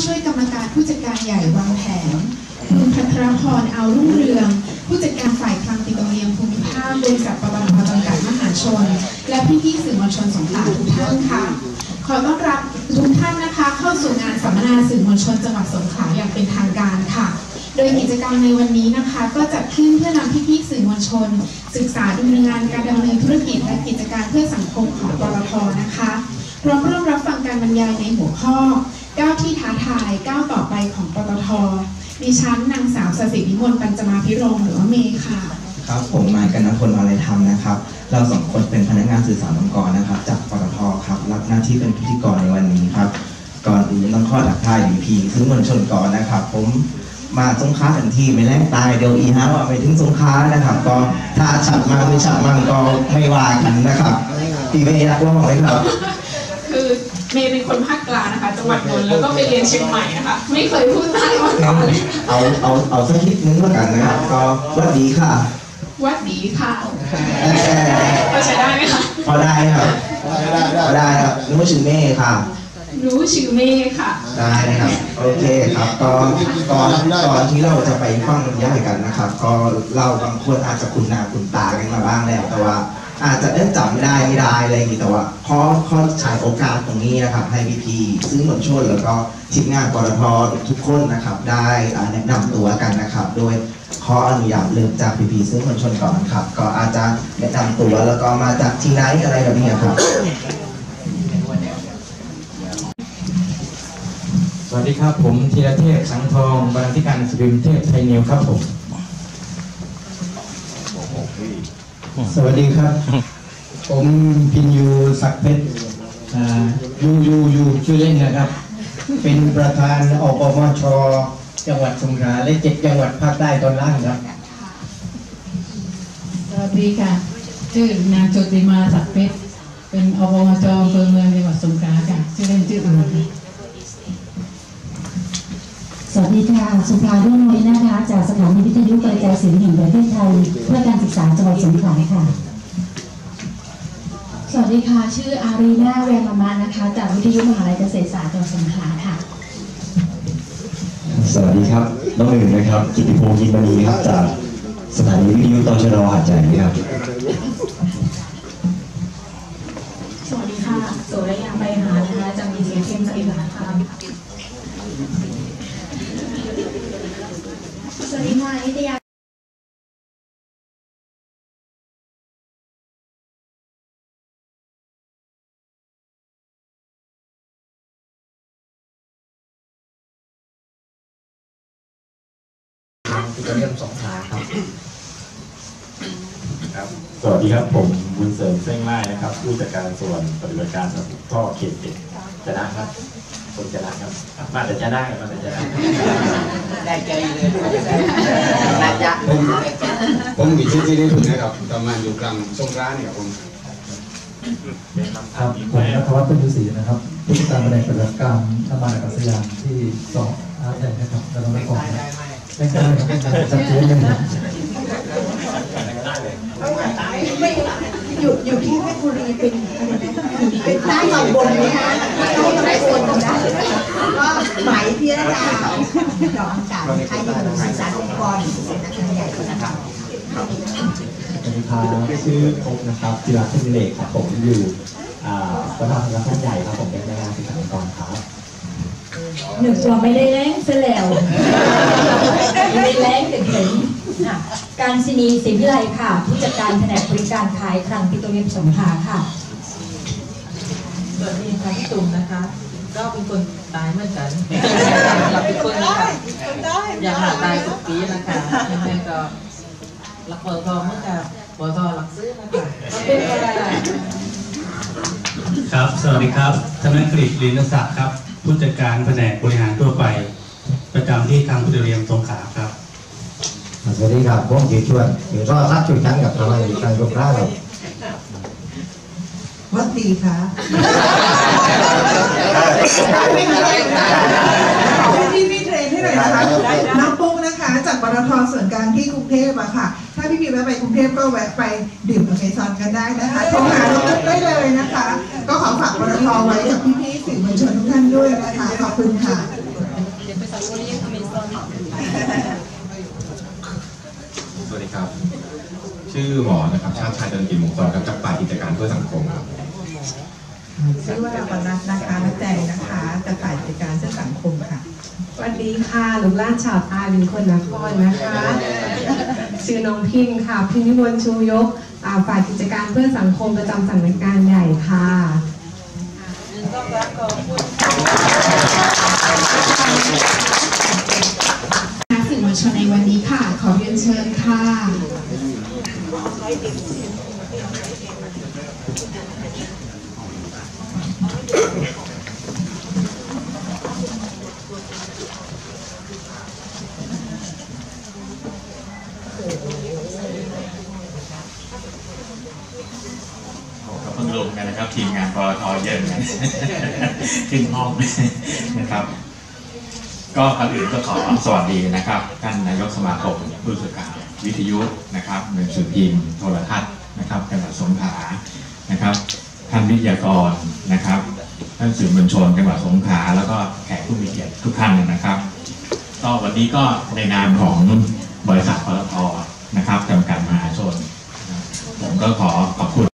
ช่วยกรรมการผู้จัดการใหญ่วางแผนคุณพัทรพรเอารุ่งเรืองผู้จัดการฝ่ายคลังปิโตรเลียมภูมิภาคบริษัทปตท.จำกัดมหาชนและพี่ๆสื่อมวลชนสงขลาทุกท่านค่ะขอต้อนรับทุกท่านนะคะเข้าสู่งานสัมมนาสื่อมวลชนจังหวัดสงขลาอย่างเป็นทางการค่ะโดยกิจกรรมในวันนี้นะคะก็จัดขึ้นเพื่อนำพี่ๆสื่อมวลชนศึกษาดูงานการดำเนินธุรกิจและกิจการเพื่อสังคมของปตท.นะคะพร้อมร่วมรับฟังการบรรยายในหัวข้อก้าวที่ท้าทายก้าวต่อไปของปตท.ดิฉันนางสาวสศิวิมลปัญจมาภิรมย์หรือว่าเมย์ค่ะครับผมนายกนพลอะไรธรรมนะครับเราสองคนเป็นพนักงานสื่อสารองค์กรนะครับจากปตท.ครับรับหน้าที่เป็นพิธีกรในวันนี้ครับก่อนอื่นต้องข้อทักทายพี่ๆสื่อมวลชนก่อนนะครับผมมาสงขลาทันทีไม่แรงตายเดี๋ยวอีฮะว่าไปถึงสงขลานะครับก็ถ้าฉัดมั่งไม่ฉัดมั่งก็ไม่ว่ากันนะครับพี่เมย์รักว่าไหมครับคือเมย์เป็นคนภาคกลางนะคะจังหวัดนนท์แล้วก็ไปเรียนเชียงใหม่นะคะไม่เคยพูดใต้มาก่อนเลยเอาสักนิดนึงแล้วกันนะครับก็วัดดีค่ะวัดดีค่ะก็ใช้ได้ไหมคะพอได้ครับพอได้ครับรู้ชื่อเมย์ค่ะรู้ชื่อเมย์ค่ะได้ครับโอเคครับก็ก่อนที่เราจะไปฟังบรรยายกันนะครับก็เราบางคนอาจจะคุ้นหน้าคุ้นตากันมาบ้างแล้วแต่ว่าอาจจะจำไม่ได้อะไรอย่างนี้แต่ว่าขอใช้โอกาสตรงนี้นะครับให้พี่ๆสื่อมวลชนแล้วก็ทีมงานปตท.ทุกคนนะครับได้แนะนำตัวกันนะครับโดยขออนุญาตเริ่มจากพี่ๆสื่อมวลชนก่อนครับก็อาจจะแนะนำตัวแล้วก็มาจากที่ไหนอะไรแบบนี้ครับสวัสดีครับผมธีรเทพสังทองบรรณาธิการสุรินทร์เทพไทยนิวครับผมสวัสดีครับผมพินยูศักดิ์เพชรยูชื่อเล่นนะครับเป็นประธานอปมช.จังหวัดสงขลาและ7จังหวัดภาคใต้ตอนล่างครับสวัสดีค่ะชื่อนางโชติมาศักดิ์เพชรเป็นอปมช.อำเภอเมืองจังหวัดสงขลาค่ะชื่อเล่นชื่ออื่นสวัสดีค่ะสุภารุ่งน้อยนะคะจากสถานีวิทยุกระจายเสียงแห่งประเทศไทยเพื่อการศึกษาจังหวัดสงขลาค่ะสวัสดีค่ะชื่ออารีนาเวรมานะคะจากวิทยุมหาลัยเกษตรศาสตร์จังหวัดสงขลาค่ะสวัสดีครับน้องหนึ่งนะครับกิติพงศ์กินมณีครับจากสถานีวิทยุตชด.หาดใหญ่ครับสวัสดีค่ะโสระยาไปหานะคะจากมีเสียงเข้มสอินนะคะสวัสดีค่ะนิตยาเรื่องสงขลาครับสวัสดีครับผมบุญเสริมเส้งไล่นะครับผู้จัดการส่วนปฏิบัติการท่อเขต7จะนะครับคนจะนะครับมาแต่จะได้มาแต่จะได้ได้ใจเลยได้จ้ะผมมีชื่อที่ได้ถูกนะครับประมาณอยู่กลางสงขลาเนี่ยผมครับผมนัทวัฒน์เป็นฤาษีนะครับผู้จัดการแผนกปฏิบัติการน้ำมันอากาศยานที่2อาร์ตแอนด์นะครับแล้วก็ก่อนได้จัดเจนเลยนะอยู่ที่เพชรบุรีเป็นใต้ตอนบนนะคะใต้บนนะก็หมายพิรดาดอกอากาศใช้อยู่สื่อสารองค์กรเป็นนักการใหญ่นะครับสวัสดีครับชื่อพบนะครับจิราเทพเลขครับผมอยู่ประธานนักการใหญ่ครับผมเป็นนักงานสื่อสารองค์กรครับหนึ่งตัวไม่ได้แรงเสียแล้วไม่ได้แรงถึงการศินีศรีวิไลค่ะผู้จัดการแผนกบริการขายคลังปิโตรเลียมสงขลาค่ะสวัสดีค่ะพี่ตุ่มนะคะก็เป็นคนตายเหมือนกันเราเป็นคนนะคะอยากหาตายทุกปีนะคะยังไงก็รักปตทเมื่อกับปตทหลักซื้อนะคะก็เป็นอะไรครับสวัสดีครับธนกฤษลินศักดิ์ครับผู้จัดการแผนกบริหารทั่วไปประจำที่คลังปิโตรเลียมสงขลาครับสวัสดีครับผมจิตชวนหรือรอดรักช่วยกันกับทำงานอยู่การยกร่างเราวัดดีค่ะพี่เทรนให้หน่อยนะคะน้ำปุ๊กนะคะจากปตท.ส่วนกลางที่กรุงเทพอะค่ะถ้าพี่แวะไปกรุงเทพก็แวะไปดื่มอเมซอนกันได้นะคะโทรหาเราได้เลยนะคะก็ขอฝากปตท.ไว้กับพี่ๆสื่อมวลชนทุกท่านด้วยนะคะขอบคุณค่ะไปสังโกเรียกอเมซอนสวัสดีครับชื่อหมอนะครับชาติชายจันทร์กิจมงคลครับจากฝ่ายกิจการเพื่อสังคมครับชื่อว่าปนัดนะคะนักแจงนะคะจากฝ่ายกิจการเพื่อสังคมค่ะสวัสดีค่ะลูกหลานชาวใต้เป็นคนนครนะคะชื่อน้องพิมค่ะพิมพิมลชูยกฝ่ายกิจการเพื่อสังคมประจำสำนักงานใหญ่ค่ะสื่อมวลชนในวันนี้ค่ะขอเรียนเชิญค่ะก็เพิ่งลงกันนะครับทีมงานปตท.เยอะกันขึ้นห้องนะครับก็ก่อนอื่นก็ขอสวัสดีนะครับท่านนายกสมาคมผู้สื่อข่าววิทยุนะครับหนังสือพิมพ์โทรทัศน์นะครับจังหวัดสงขลานะครับท่านวิทยากรนะครับท่านสื่อมวลชนจังหวัดสงขลาแล้วก็แขกผู้มีเกียรติทุกท่านนะครับก็วันนี้ก็ในนามของบริษัทปตท.นะครับจำกัดมหาชนผมก็ขอขอบคุณ